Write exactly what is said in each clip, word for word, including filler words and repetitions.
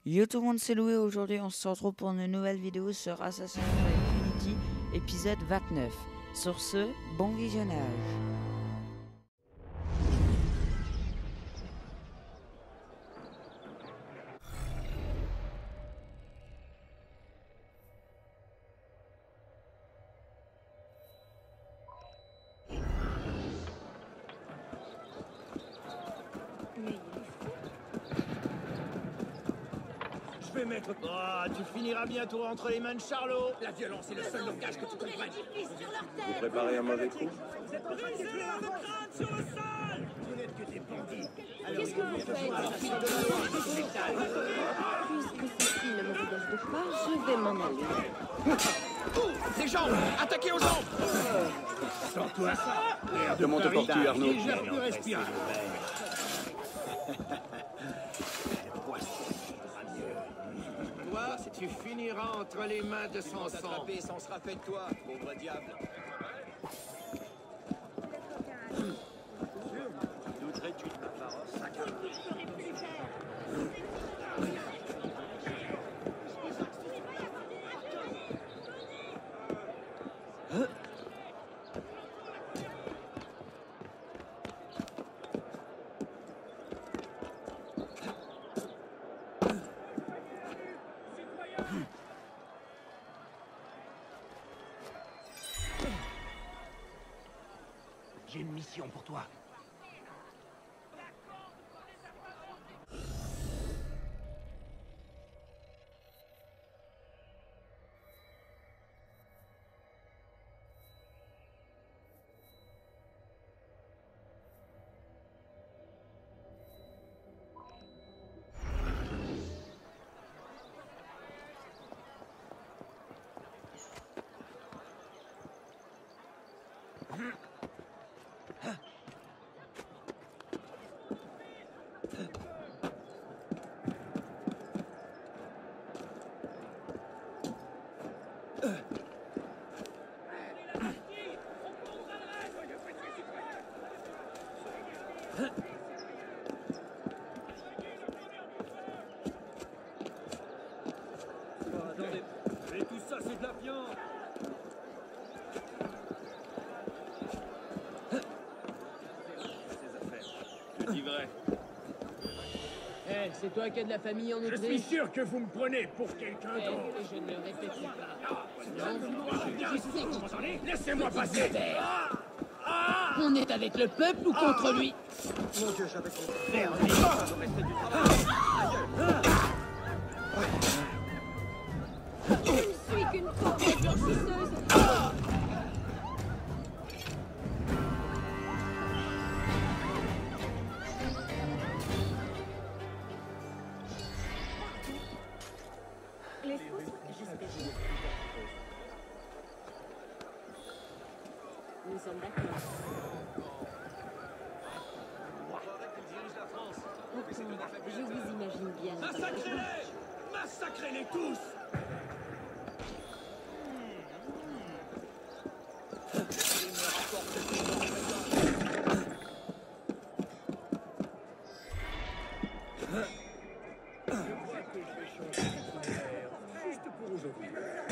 Yo tout le monde, c'est Loué. Aujourd'hui on se retrouve pour une nouvelle vidéo sur Assassin's Creed Unity, épisode vingt-neuf. Sur ce, bon visionnage. Je vais mettre... Oh, tu finiras bientôt entre les mains de Charlot. La violence est le seul langage que tu comprennes. Vous préparez un mauvais coup? Brisez-leur le crâne sur le sol. Vous n'êtes que des bandits. Qu'est-ce que vous faites? Puisque ceci ne me regarde pas, je vais m'en aller. Les jambes. Attaquez aux jambes. Sors-toi. De mon portu, Arnaud. Je peux respirer. Toi, tu finiras entre les mains de son sang. Sans se rappeler de toi, pauvre diable. Douterais-tu de ma parole? J'ai une mission pour toi. Attendez, mais tout ça c'est de la viande. Ces affaires, je dis vrai. Eh, c'est toi qui as de la famille en Je Autriche? suis sûr que vous me prenez pour quelqu'un Eh, d'autre. je ne le répéterai pas. Je sais que vous m'entendez. Laissez-moi passer. On est avec le peuple ou contre lui? Mon Dieu, j'avais compris. Merde. Je ne suis qu'une pauvre blanchisseuse. Les fausses, j'espère. Nous sommes d'accord. Je vous imagine bien. Massacrez-les! Massacrez-les tous! Je vois que je vais changer d'itinéraire, juste pour aujourd'hui.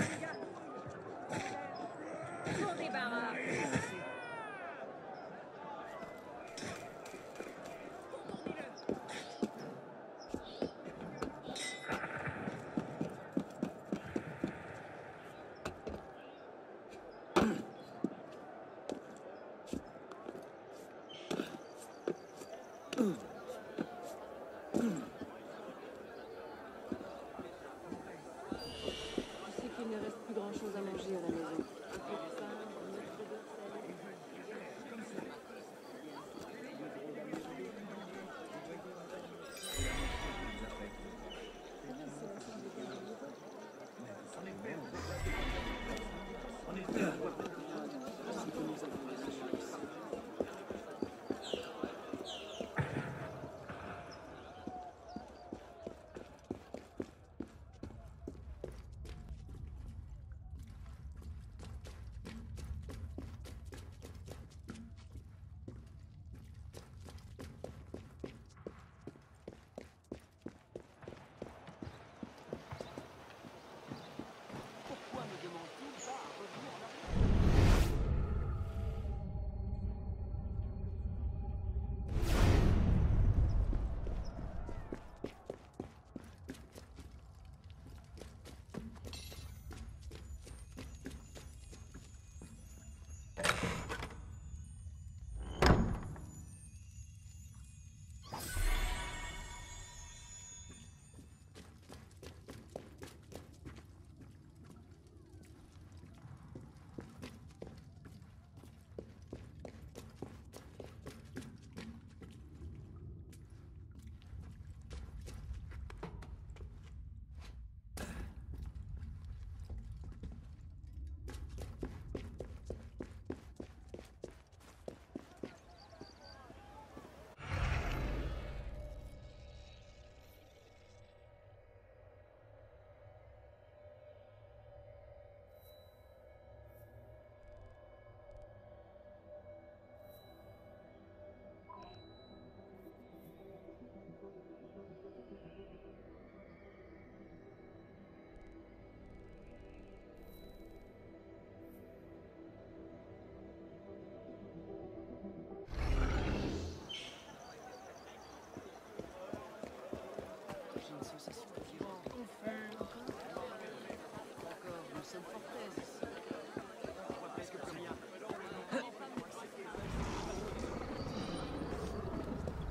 Bon débarras. Je sais qu'il ne reste plus grand-chose à manger à la maison. Un peu de pain, un autre de sel.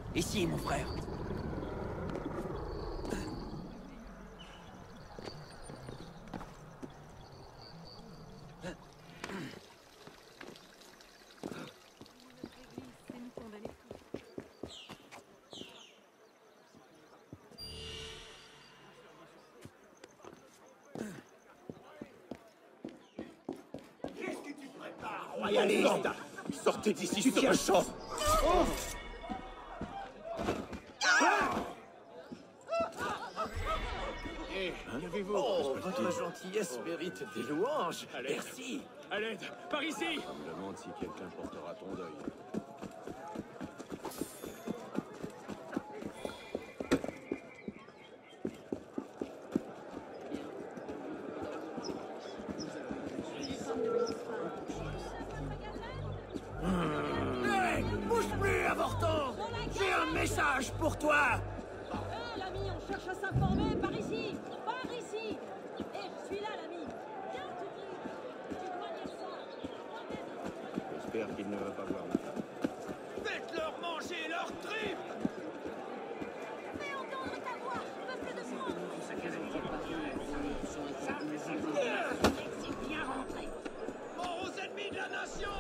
Ici, mon frère. Royaliste! Sortez d'ici, tu tiens chaud! Eh, qu'avez-vous? Oh, votre gentillesse mérite des louanges. Merci. À l'aide! Par ici! Je me demande si quelqu'un portera ton deuil. Hé! Bouge plus, avorton! J'ai un message pour toi! Hé, l'ami, on cherche à s'informer. Par ici! Par ici! Hé, je suis là, l'ami! Viens, tu dis! Tu dois dire ça! J'espère qu'il ne va pas voir ma femme. Faites-leur manger leurs tripes! Fais entendre ta voix! Peuple de France! C'est bien rentré! Mort aux ennemis de la nation!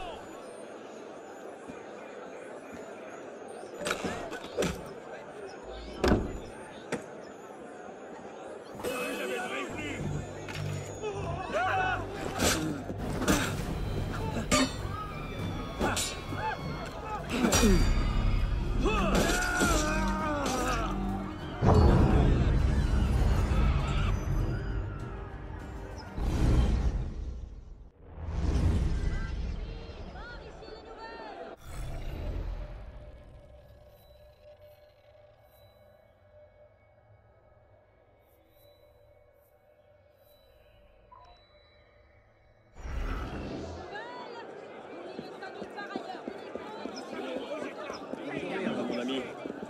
Mon ami.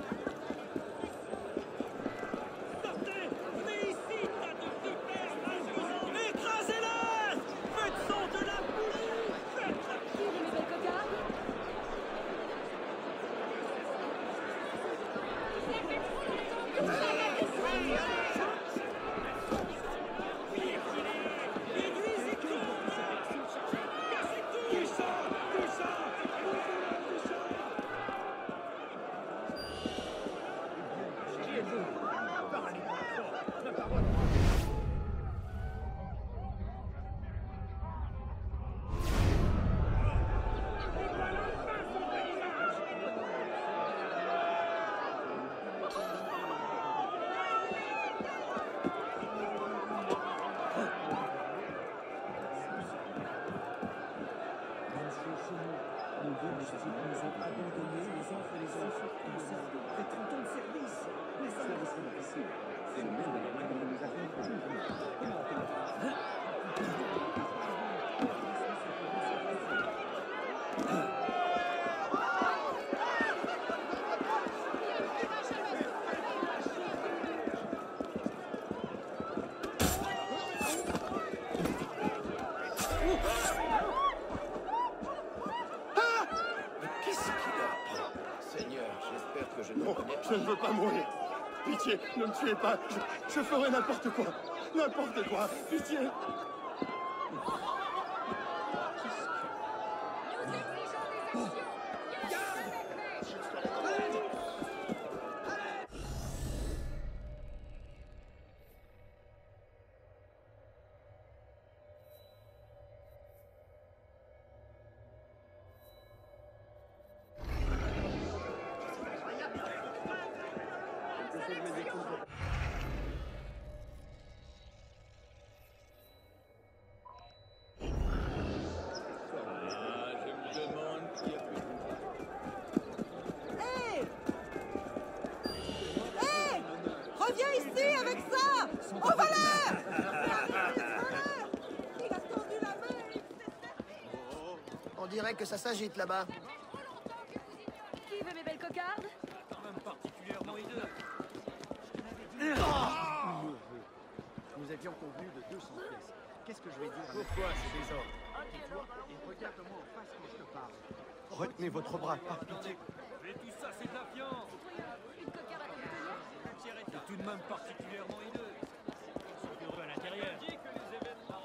Écrasez-le! Faites son de la bouche! Tire, mes belles cocardes! Qu'est-ce qui leur prend? Seigneur, j'espère que je ne Non, connais pas. je ne veux pas mourir. Pitié, ne me tuez pas. Je, je ferai n'importe quoi. N'importe quoi. Pitié. Reviens ici avec ça! Au voleur! Il a tendu la main! On dirait que ça s'agite là-bas. Qui veut mes belles cocardes? Nous avions convenu de deux cents pièces. Qu'est-ce que je vais dire à Pourquoi ces désordres? Tais-toi et regarde-moi en face quand je te parle. Retenez votre bras, par pitié. Mais tout ça, c'est de la viande. Une cocarde à ta boutonnière? C'est tout de même particulièrement hideux. Surtout à l'intérieur. Je dis que les événements...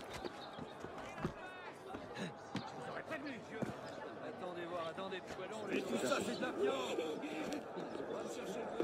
Je vous aurais prévenu, je... Attendez voir, attendez, poilons. Mais tout ça, c'est de la viande. Va me chercher le...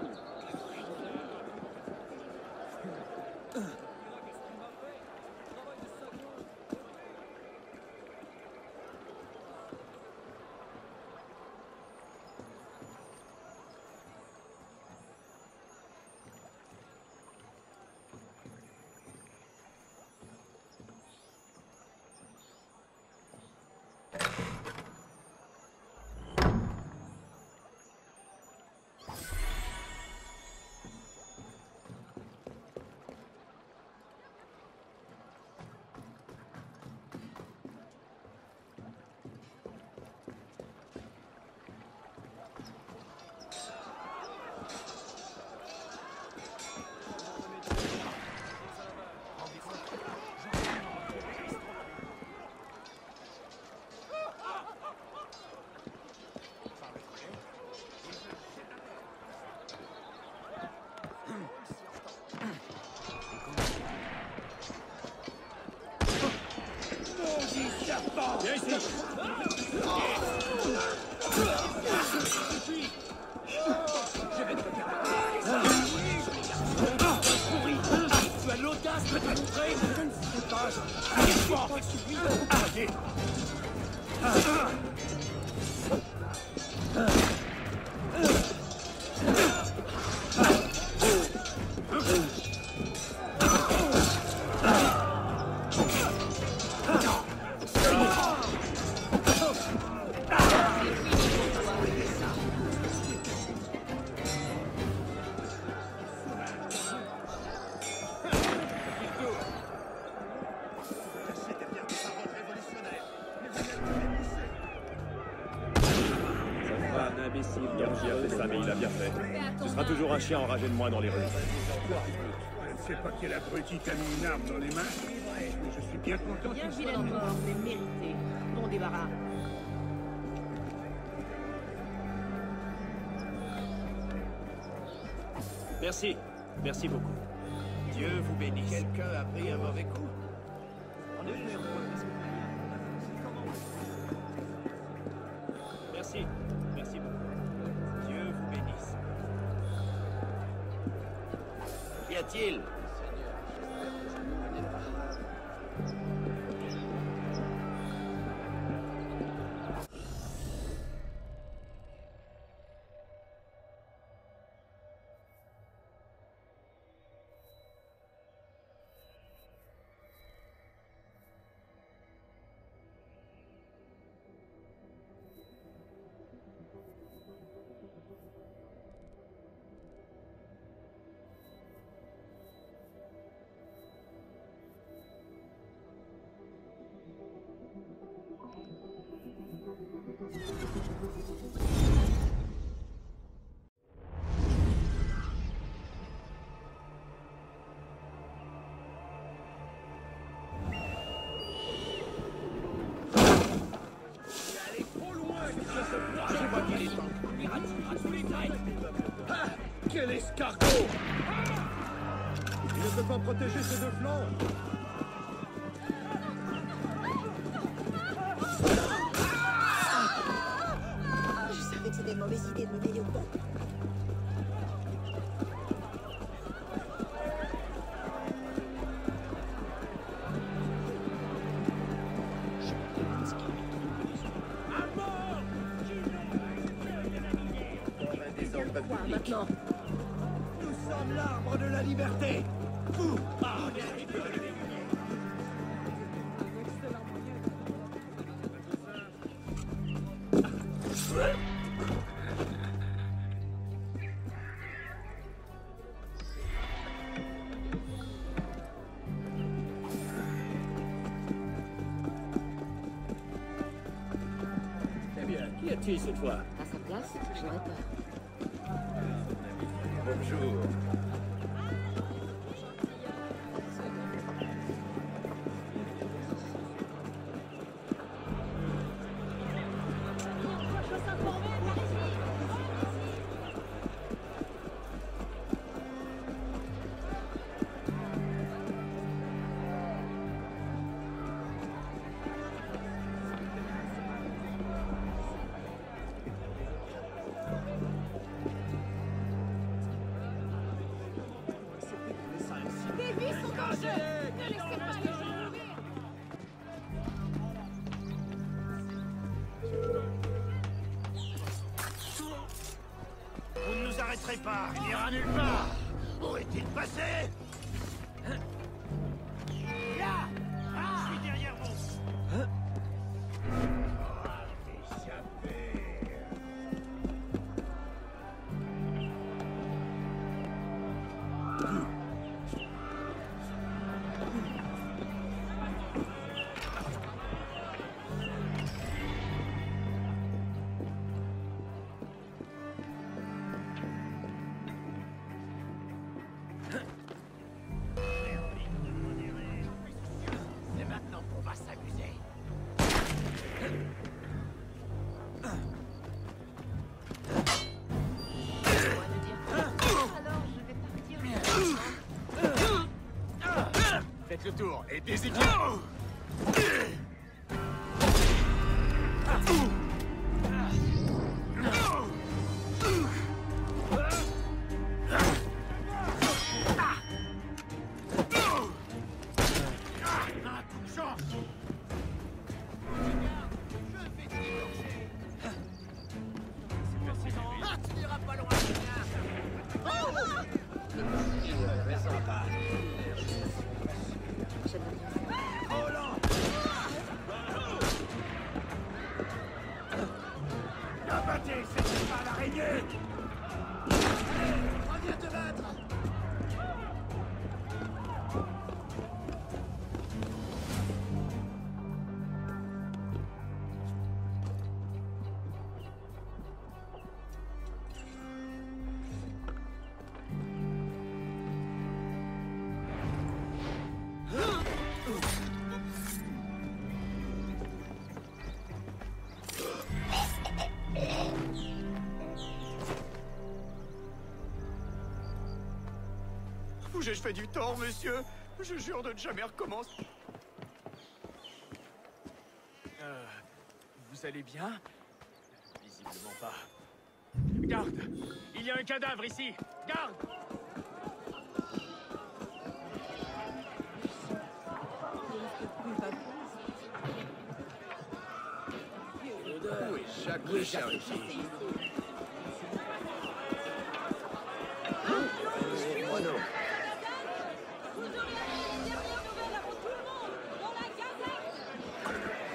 Viens ici. Je vais te faire pourri. Tu as l'audace de te montrer. Je ne sais pas. Allez, fort. Allez. Toujours un chien enragé de moi dans les rues. Je ne sais pas quel abruti t'a mis une arme dans les mains, mais je suis bien content. Bien vu la mort, mais mérité. Bon débarras. Merci. Merci beaucoup. Dieu vous bénisse. Quelqu'un a pris un mauvais coup. Merci. Merci beaucoup. Dieu vous bénisse. Qu'y a-t-il? Quel escargot! Il ne peut pas protéger ses deux flancs! Je savais que c'était une mauvaise idée de me mêler au pont. Maintenant. Nous sommes l'arbre de la liberté. Vous. Ah, Eh bien, qu'y a-t-il cette fois? À sa place, j'aurais peur. Bonjour. On cherche à s'informer par ici. Écrasez-les! Il n'en reste rien! Vous ne nous arrêterez pas, il n'ira nulle part. Où est-il passé? Là! Je suis derrière vous. C'est maintenant qu'on va s'amuser. Alors, je vais partir. Faites le tour et déséquilibrez. Un coup de chance. Ah, tu n'iras pas loin, Abattez, c'est pas l'araignée. reviens te battre. Vous ai-je fait du tort, monsieur? Je jure de ne jamais recommencer. Euh, vous allez bien? Visiblement pas. Garde! Il y a un cadavre ici! Garde! Où est Jacques le Cherokee? Oh non. Vous aurez appris les dernières nouvelles avant tout le monde dans la Gazette.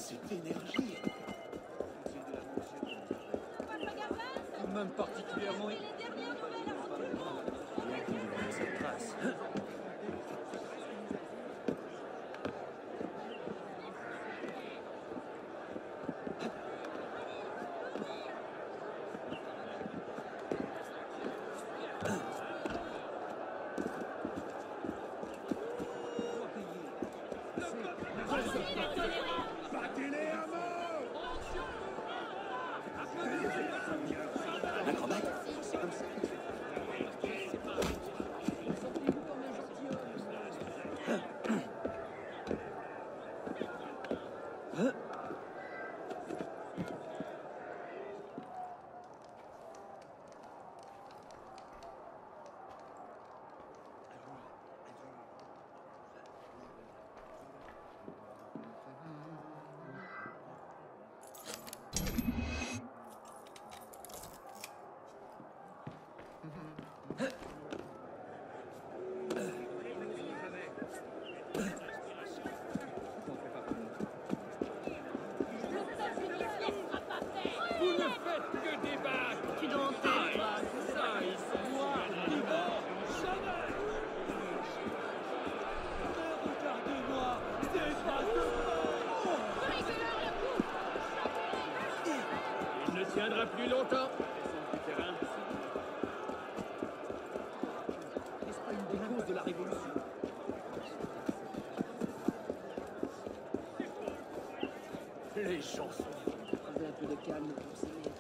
Cette énergie. Même particulièrement. Cette trace. Tiendra plus longtemps. N'est-ce pas une des causes de la révolution? Les gens sont... Trouvez un peu de calme pour s'aimer.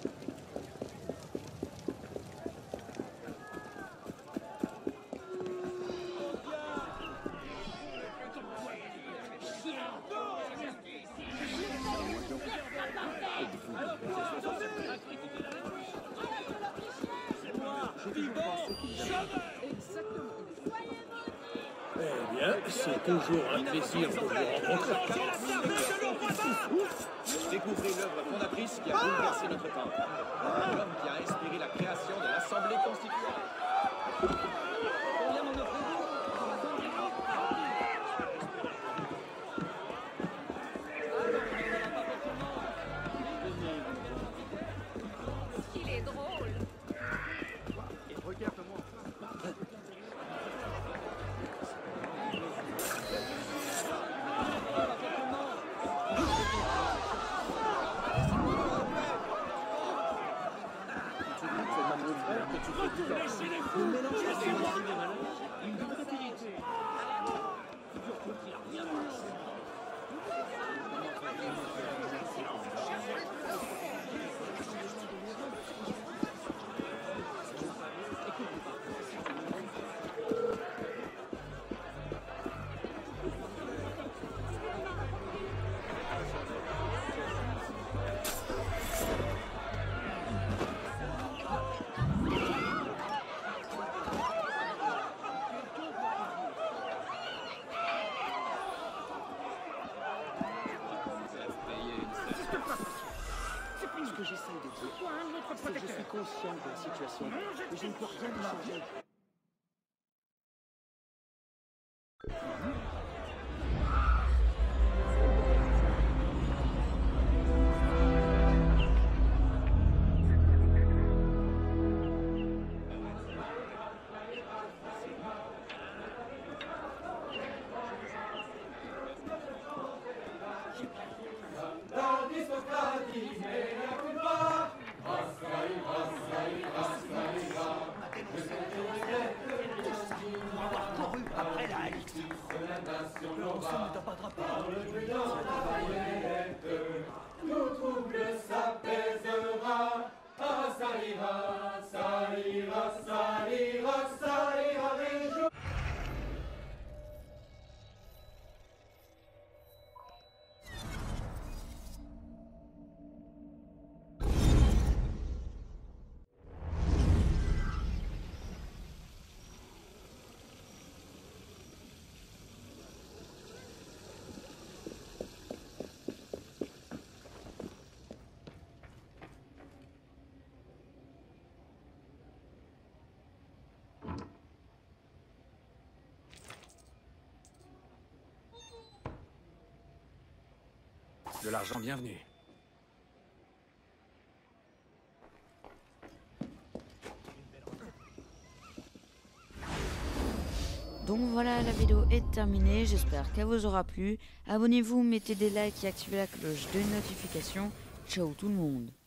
Eh bien, c'est toujours un plaisir de vous rencontrer. Découvrez l'œuvre fondatrice qui a bouleversé notre temps. L'homme qui a inspiré la création de l'Assemblée constituante. Il est drôle. Et regarde-moi. Ce que j'essaie de dire, c'est que je suis conscient de la situation, mais je ne peux rien y changer. De l'argent, bienvenue. Donc voilà, la vidéo est terminée, j'espère qu'elle vous aura plu. Abonnez-vous, mettez des likes et activez la cloche de notification. Ciao tout le monde.